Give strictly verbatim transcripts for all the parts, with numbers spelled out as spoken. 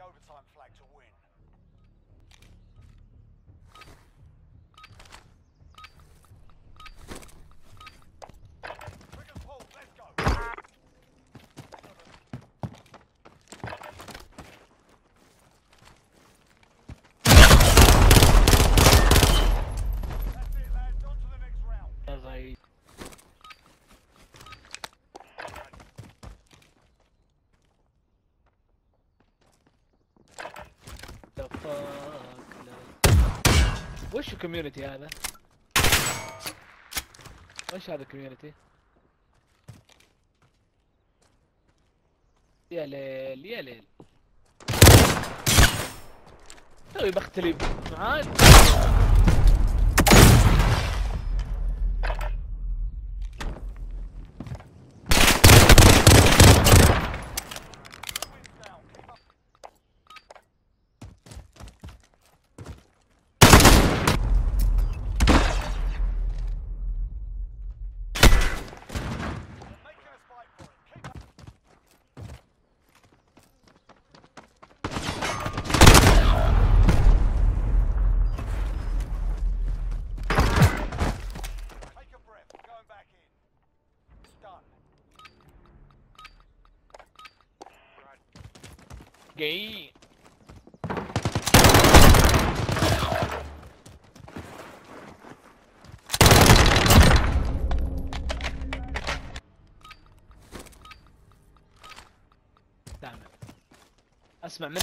overtime flag to win. Triggers pulled, let's go. That's it, lads. On to the next round. Right. The fuck لا. وش الكوميونتي هذا؟ وش هذا الكوميونتي؟ يا ليل يا ليل توي بختلي معاك. Gay. دعم اسمع منه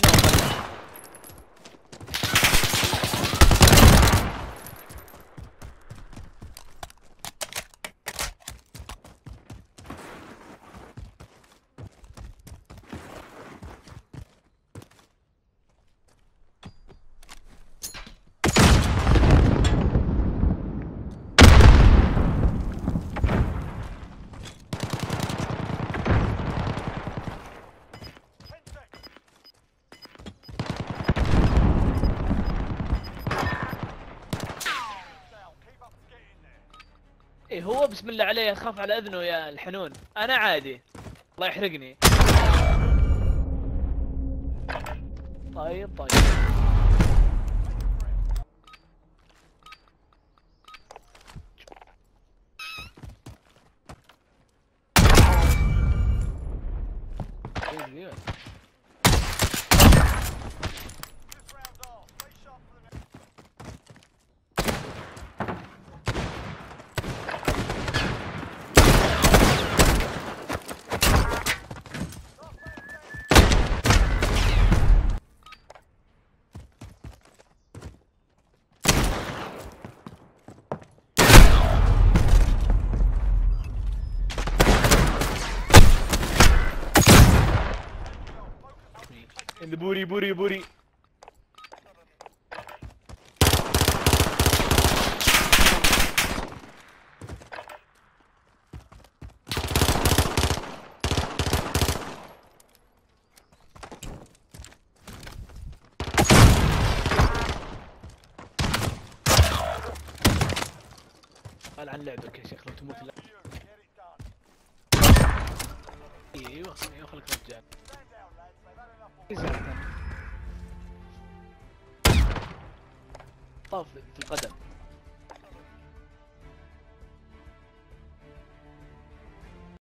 إيه هو بسم الله عليه اخاف على اذنه يا الحنون. انا عادي الله يحرقني. طيب طيب in the booty booty booty. قال عن لعبك يا شيخ لو تموت لا. ايوه ايوه خليك رجال. طاف في القدم.